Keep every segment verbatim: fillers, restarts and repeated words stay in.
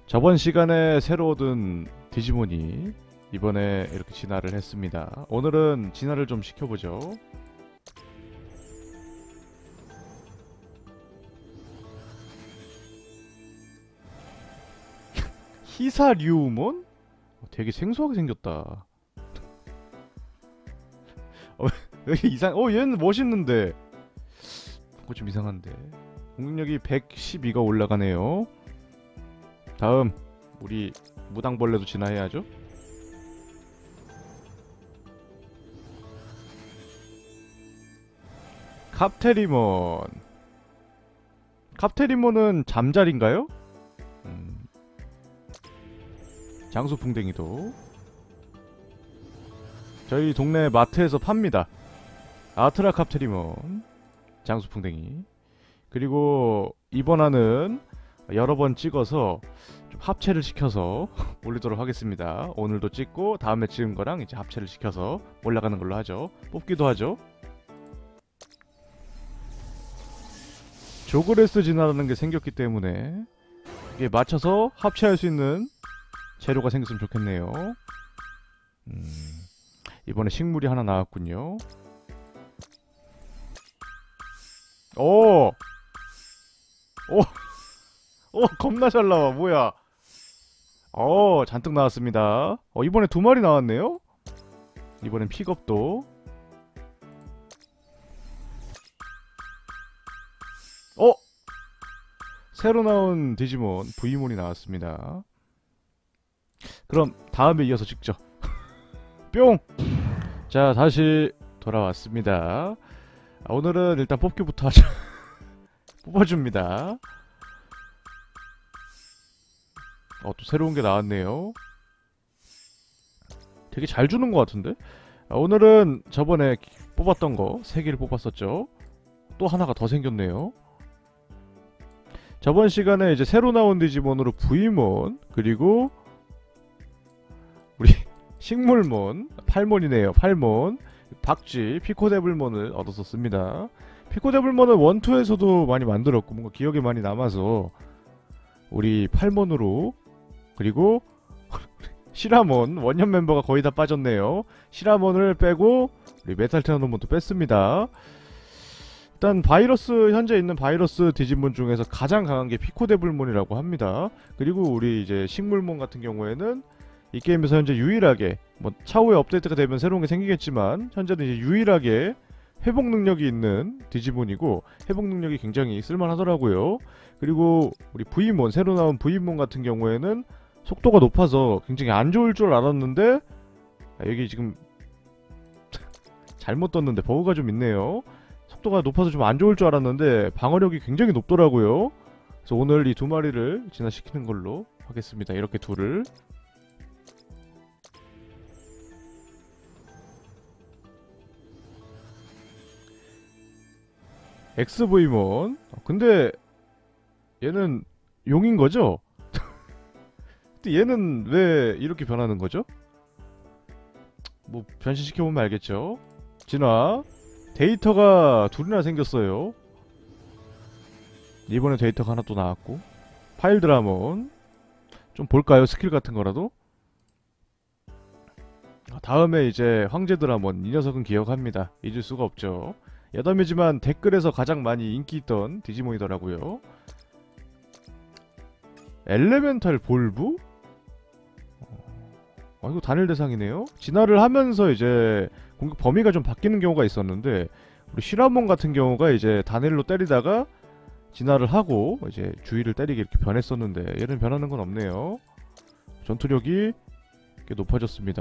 저번 시간에 새로 얻은 디지몬이 이번에 이렇게 진화를 했습니다. 오늘은 진화를 좀 시켜보죠. 히사류몬? 어, 되게 생소하게 생겼다. 어, 왜 이상? 어, 얘는 멋있는데. 그거 좀 이상한데. 공격력이 백십이가 올라가네요. 다음 우리 무당벌레도 진화해야죠. 갑테리몬. 갑테리몬은 잠자리인가요? 음, 장수풍뎅이도 저희 동네 마트에서 팝니다. 아트라 갑테리몬, 장수풍뎅이. 그리고 이번화는 여러 번 찍어서 좀 합체를 시켜서 올리도록 하겠습니다. 오늘도 찍고 다음에 찍은 거랑 이제 합체를 시켜서 올라가는 걸로 하죠. 뽑기도 하죠. 조그레스 진화라는 게 생겼기 때문에 이게 맞춰서 합체할 수 있는 재료가 생겼으면 좋겠네요. 음, 이번에 식물이 하나 나왔군요. 오! 오! 오! 겁나 잘 나와. 뭐야? 어, 잔뜩 나왔습니다. 어, 이번에 두 마리 나왔네요? 이번엔 픽업도. 어! 새로 나온 디지몬, 브이몬이 나왔습니다. 그럼 다음에 이어서 찍죠. 뿅! 자, 다시 돌아왔습니다. 아, 오늘은 일단 뽑기부터 하자. 뽑아줍니다. 어, 또 새로운 게 나왔네요. 되게 잘 주는 것 같은데? 아, 오늘은 저번에 뽑았던 거 세 개를 뽑았었죠. 또 하나가 더 생겼네요. 저번 시간에 이제 새로 나온 디지몬으로 브이몬, 그리고 우리 식물몬, 팔몬이네요. 팔몬, 박쥐, 피코데블몬을 얻었었습니다. 피코데블몬은 원, 투에서도 많이 만들었고 뭔가 기억에 많이 남아서 우리 팔몬으로, 그리고 시라몬, 원년 멤버가 거의 다 빠졌네요. 시라몬을 빼고 우리 메탈 테라노몬도 뺐습니다. 일단 바이러스, 현재 있는 바이러스 디지몬 중에서 가장 강한 게 피코데블몬이라고 합니다. 그리고 우리 이제 식물몬 같은 경우에는 이 게임에서 현재 유일하게, 뭐 차후에 업데이트가 되면 새로운 게 생기겠지만 현재는 이제 유일하게 회복 능력이 있는 디지몬이고, 회복 능력이 굉장히 쓸만하더라고요. 그리고 우리 브이몬, 새로 나온 브이몬 같은 경우에는 속도가 높아서 굉장히 안 좋을 줄 알았는데, 아, 여기 지금 잘못 떴는데 버그가 좀 있네요. 속도가 높아서 좀 안 좋을 줄 알았는데 방어력이 굉장히 높더라고요. 그래서 오늘 이 두 마리를 진화시키는 걸로 하겠습니다. 이렇게 둘을. 엑스브이몬. 근데 얘는 용인 거죠? 근데 얘는 왜 이렇게 변하는 거죠? 뭐 변신시켜보면 알겠죠. 진화. 데이터가 둘이나 생겼어요. 이번에 데이터가 하나 또 나왔고. 파일드라몬. 좀 볼까요? 스킬 같은 거라도. 다음에 이제 황제드라몬. 이 녀석은 기억합니다. 잊을 수가 없죠. 여담이지만 댓글에서 가장 많이 인기 있던 디지몬이더라고요. 엘레멘탈 볼부? 어, 이거 단일 대상이네요. 진화를 하면서 이제 공격 범위가 좀 바뀌는 경우가 있었는데, 우리 시라몬 같은 경우가 이제 단일로 때리다가 진화를 하고 이제 주위를 때리게 이렇게 변했었는데, 얘는 변하는 건 없네요. 전투력이 꽤 높아졌습니다.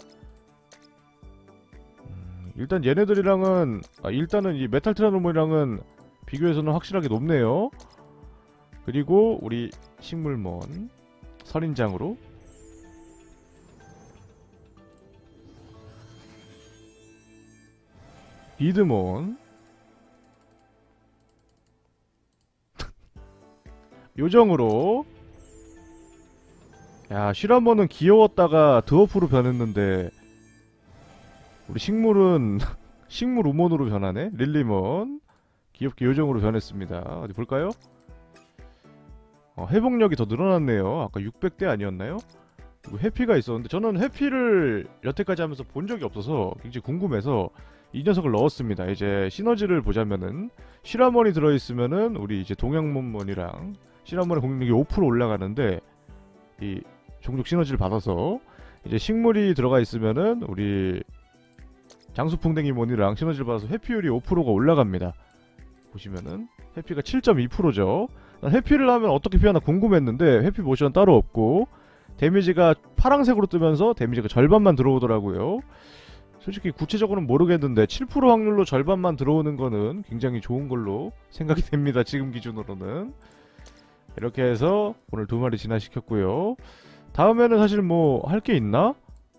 음, 일단 얘네들이랑은, 아, 일단은 이 메탈 테라노몬이랑은 비교해서는 확실하게 높네요. 그리고 우리 식물몬 선인장으로. 비드몬. 요정으로. 야, 시라몬은 귀여웠다가 드워프로 변했는데 우리 식물은 식물 우몬으로 변하네. 릴리몬 귀엽게 요정으로 변했습니다. 어디 볼까요? 어, 회복력이 더 늘어났네요. 아까 육백 대 아니었나요? 그리고 회피가 있었는데 저는 회피를 여태까지 하면서 본 적이 없어서 굉장히 궁금해서 이 녀석을 넣었습니다. 이제 시너지를 보자면은 실화몬이 들어있으면은 우리 이제 동양몬몬이랑 실화몬의 공격력이 오 퍼센트 올라가는데 이 종족 시너지를 받아서 이제 식물이 들어가 있으면은 우리 장수풍뎅이몬이랑 시너지를 받아서 회피율이 오 퍼센트가 올라갑니다. 보시면은 회피가 칠 점 이 퍼센트죠. 난 회피를 하면 어떻게 피하나 궁금했는데 회피 모션 따로 없고 데미지가 파란색으로 뜨면서 데미지가 절반만 들어오더라고요. 솔직히 구체적으로는 모르겠는데 칠 퍼센트 확률로 절반만 들어오는 거는 굉장히 좋은 걸로 생각이 됩니다. 지금 기준으로는. 이렇게 해서 오늘 두 마리 진화시켰고요. 다음에는 사실 뭐 할 게 있나?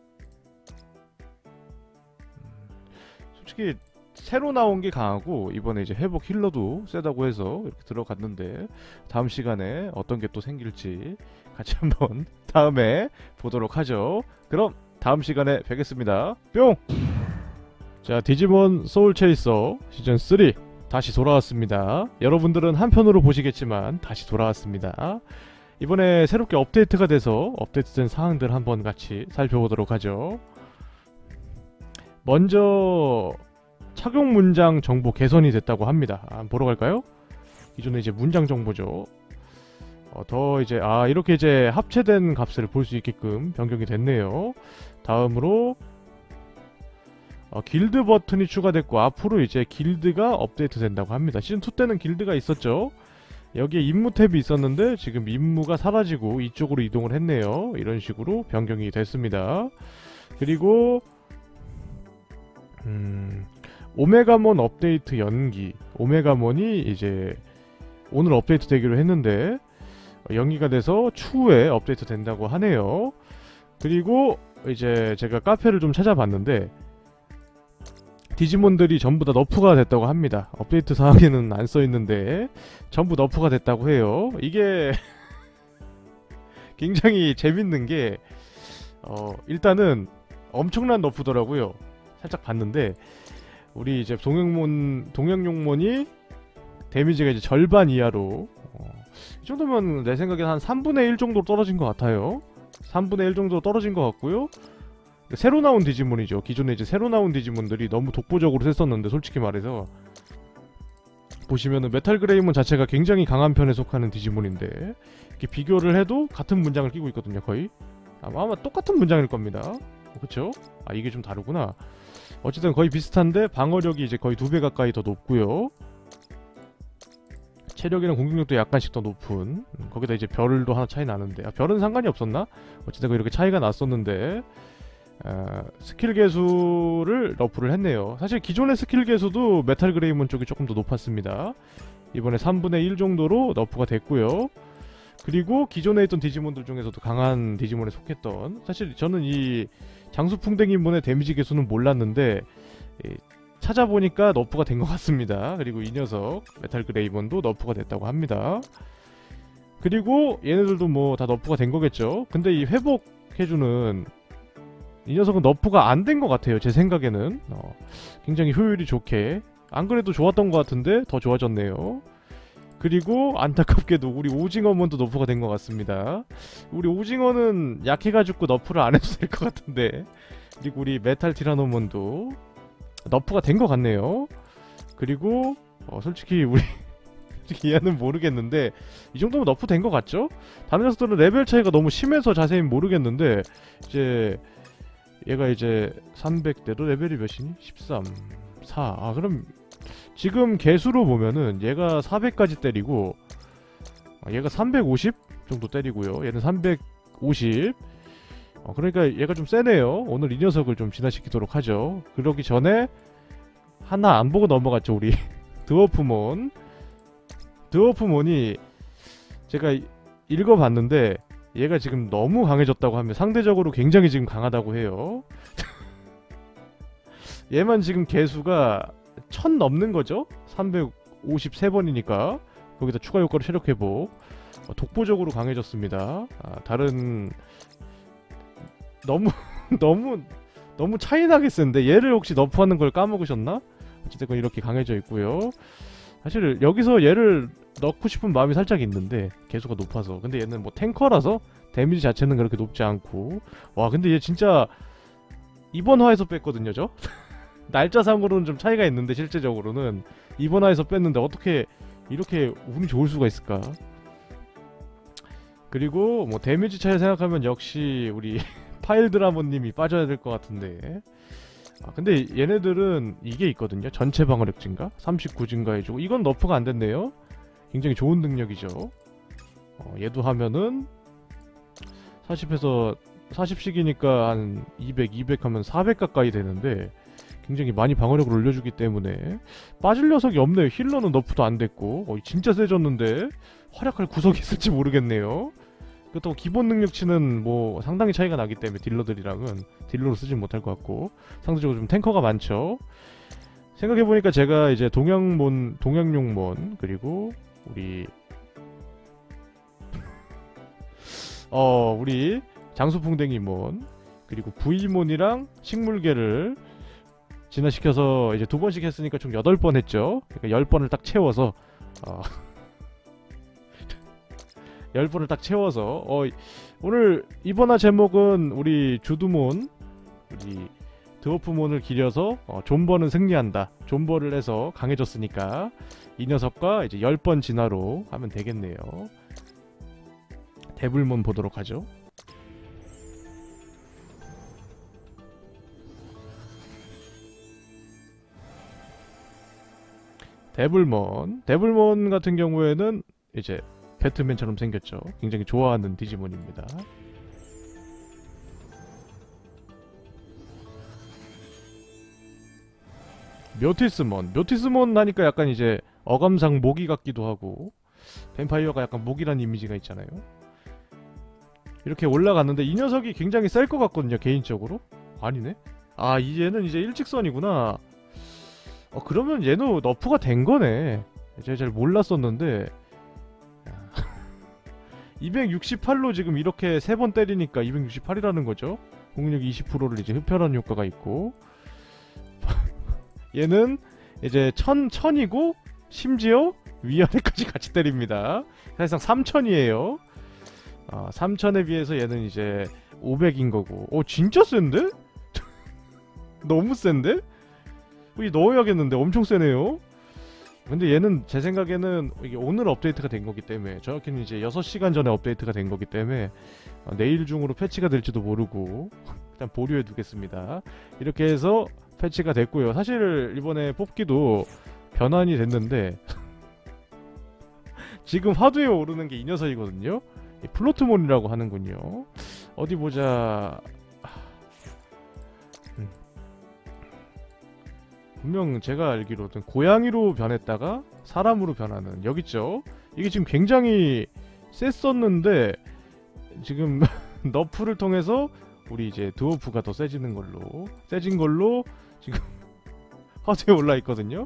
솔직히 새로 나온 게 강하고 이번에 이제 회복 힐러도 세다고 해서 이렇게 들어갔는데 다음 시간에 어떤 게 또 생길지 같이 한번 다음에 보도록 하죠. 그럼 다음 시간에 뵙겠습니다. 뿅! 자, 디지몬 소울 체이서 시즌 쓰리 다시 돌아왔습니다. 여러분들은 한편으로 보시겠지만 다시 돌아왔습니다. 이번에 새롭게 업데이트가 돼서 업데이트된 사항들 한번 같이 살펴보도록 하죠. 먼저 착용 문장 정보 개선이 됐다고 합니다. 아, 보러 갈까요? 기존에 이제 문장 정보죠. 어, 더 이제 아 이렇게 이제 합체된 값을 볼 수 있게끔 변경이 됐네요. 다음으로 어, 길드 버튼이 추가됐고 앞으로 이제 길드가 업데이트 된다고 합니다. 시즌 투 때는 길드가 있었죠. 여기에 임무 탭이 있었는데 지금 임무가 사라지고 이쪽으로 이동을 했네요. 이런 식으로 변경이 됐습니다. 그리고 음, 오메가몬 업데이트 연기. 오메가몬이 이제 오늘 업데이트 되기로 했는데 연기가 돼서 추후에 업데이트 된다고 하네요. 그리고 이제 제가 카페를 좀 찾아봤는데 디지몬들이 전부 다 너프가 됐다고 합니다. 업데이트 사항에는 안 써있는데 전부 너프가 됐다고 해요. 이게 굉장히 재밌는 게 어, 일단은 엄청난 너프더라고요. 살짝 봤는데 우리 이제 동양몬, 동양용몬이 데미지가 이제 절반 이하로 어, 이 정도면 내 생각에 한 삼분의 일 정도로 떨어진 것 같아요. 삼분의 일 정도 떨어진 것 같고요. 새로 나온 디지몬이죠. 기존에 이제 새로 나온 디지몬들이 너무 독보적으로 셌었는데 솔직히 말해서 보시면은 메탈 그레이몬 자체가 굉장히 강한 편에 속하는 디지몬인데 이렇게 비교를 해도 같은 문장을 끼고 있거든요. 거의 아마, 아마 똑같은 문장일 겁니다. 그쵸? 아 이게 좀 다르구나. 어쨌든 거의 비슷한데 방어력이 이제 거의 두 배 가까이 더 높고요. 체력이랑 공격력도 약간씩 더 높은 음, 거기다 이제 별도 하나 차이 나는데 아, 별은 상관이 없었나? 어쨌든 이렇게 차이가 났었는데 아, 스킬 개수를 너프를 했네요. 사실 기존의 스킬 개수도 메탈 그레이몬 쪽이 조금 더 높았습니다. 이번에 삼분의 일 정도로 너프가 됐고요. 그리고 기존에 있던 디지몬들 중에서도 강한 디지몬에 속했던 사실 저는 이 장수풍뎅이몬의 데미지 개수는 몰랐는데 이, 찾아보니까 너프가 된 것 같습니다. 그리고 이 녀석 메탈 그레이몬도 너프가 됐다고 합니다. 그리고 얘네들도 뭐 다 너프가 된 거겠죠. 근데 이 회복해주는 이 녀석은 너프가 안 된 것 같아요. 제 생각에는 어, 굉장히 효율이 좋게 안 그래도 좋았던 것 같은데 더 좋아졌네요. 그리고 안타깝게도 우리 오징어몬도 너프가 된 것 같습니다. 우리 오징어는 약해가지고 너프를 안 해도 될 것 같은데 그리고 우리 메탈 티라노몬도 너프가 된 것 같네요. 그리고 어, 솔직히 우리 솔직히 얘는 모르겠는데 이 정도면 너프 된 것 같죠? 다른 녀석들은 레벨 차이가 너무 심해서 자세히 모르겠는데 이제 얘가 이제 삼백 대로 레벨이 몇이니? 십삼, 사. 아 그럼 지금 개수로 보면은 얘가 사백까지 때리고 아, 얘가 삼백오십 정도 때리고요. 얘는 삼백오십. 어, 그러니까 얘가 좀 세네요. 오늘 이 녀석을 좀 진화시키도록 하죠. 그러기 전에 하나 안 보고 넘어갔죠. 우리 드워프몬. 드워프몬이 제가 읽어봤는데 얘가 지금 너무 강해졌다고 하면 상대적으로 굉장히 지금 강하다고 해요. 얘만 지금 개수가 천 넘는 거죠? 삼백오십삼 번이니까 거기다 추가 효과로 체력 회복 어, 독보적으로 강해졌습니다. 아, 다른 너무 너무 너무 차이나게 센데 얘를 혹시 너프하는 걸 까먹으셨나? 어쨌든 이렇게 강해져 있고요. 사실 여기서 얘를 넣고 싶은 마음이 살짝 있는데 개수가 높아서. 근데 얘는 뭐 탱커라서 데미지 자체는 그렇게 높지 않고. 와 근데 얘 진짜 이번 화에서 뺐거든요 저. 날짜상으로는 좀 차이가 있는데 실제적으로는 이번 화에서 뺐는데 어떻게 이렇게 운이 좋을 수가 있을까. 그리고 뭐 데미지 차이 생각하면 역시 우리 파일드라모님이 빠져야 될 것 같은데. 아 근데 얘네들은 이게 있거든요. 전체 방어력 증가 삼십구 증가해주고. 이건 너프가 안 됐네요. 굉장히 좋은 능력이죠. 어, 얘도 하면은 사십에서 사십씩이니까 한 이백, 이백 하면 사백 가까이 되는데 굉장히 많이 방어력을 올려주기 때문에 빠질 녀석이 없네요. 힐러는 너프도 안 됐고. 어, 진짜 세졌는데 활약할 구석이 있을지 모르겠네요. 그렇다고 기본 능력치는 뭐 상당히 차이가 나기 때문에 딜러들이랑은 딜러로 쓰진 못할 것 같고. 상대적으로 좀 탱커가 많죠. 생각해보니까 제가 이제 동양몬, 동양용몬, 그리고 우리 어 우리 장수풍뎅이몬, 그리고 부이몬이랑 식물계를 진화시켜서 이제 두 번씩 했으니까 총 여덟 번 했죠. 그러니까 열 번을 딱 채워서 어 열 번을 딱 채워서 어 오늘 이번화 제목은 우리 주두몬, 우리 드워프몬을 기려서 어, 존버는 승리한다. 존버를 해서 강해졌으니까 이 녀석과 이제 열 번 진화로 하면 되겠네요. 데블몬 보도록 하죠. 데블몬. 데블몬 같은 경우에는 이제 배트맨처럼 생겼죠. 굉장히 좋아하는 디지몬입니다. 묘티스몬. 묘티스몬 하니까 약간 이제 어감상 모기 같기도 하고, 뱀파이어가 약간 모기란 이미지가 있잖아요. 이렇게 올라갔는데 이 녀석이 굉장히 셀 것 같거든요, 개인적으로. 아니네? 아, 얘는 이제 일직선이구나. 어, 그러면 얘는 너프가 된 거네. 제가 잘 몰랐었는데 이백육십팔로 지금 이렇게 세 번 때리니까 이백육십팔이라는 거죠. 공격력 이십 퍼센트를 이제 흡혈하는 효과가 있고. 얘는 이제 천, 천이고 심지어 위아래까지 같이 때립니다. 사실상 삼천이에요. 아, 삼천에 비해서 얘는 이제 오백인 거고. 오, 진짜 센데? 너무 센데? 이 넣어야겠는데. 엄청 세네요. 근데 얘는 제 생각에는 이게 오늘 업데이트가 된 거기 때문에, 정확히는 이제 여섯 시간 전에 업데이트가 된 거기 때문에 어, 내일 중으로 패치가 될지도 모르고 일단 보류해 두겠습니다. 이렇게 해서 패치가 됐고요. 사실 이번에 뽑기도 변환이 됐는데 지금 화두에 오르는 게 이 녀석이거든요. 플로트몬이라고 하는군요. 어디 보자. 음. 분명 제가 알기로는 고양이로 변했다가 사람으로 변하는, 여기 있죠. 이게 지금 굉장히 셌었는데 지금 너프를 통해서 우리 이제 드워프가 더 세지는 걸로 세진 걸로 지금 화두에 올라 있거든요.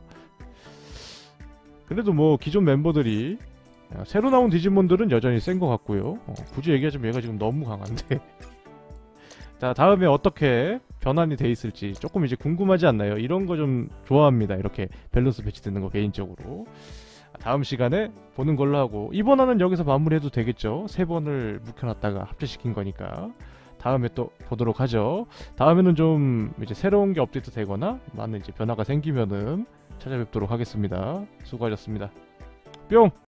그래도 뭐 기존 멤버들이, 새로 나온 디지몬들은 여전히 센 것 같고요. 어, 굳이 얘기하자면 얘가 지금 너무 강한데 자, 다음에 어떻게 변환이 돼 있을지 조금 이제 궁금하지 않나요? 이런 거 좀 좋아합니다. 이렇게 밸런스 배치되는 거 개인적으로. 다음 시간에 보는 걸로 하고, 이번 화는 여기서 마무리해도 되겠죠? 세 번을 묵혀놨다가 합체시킨 거니까 다음에 또 보도록 하죠. 다음에는 좀 이제 새로운 게 업데이트 되거나 많은 이제 변화가 생기면은 찾아뵙도록 하겠습니다. 수고하셨습니다. 뿅!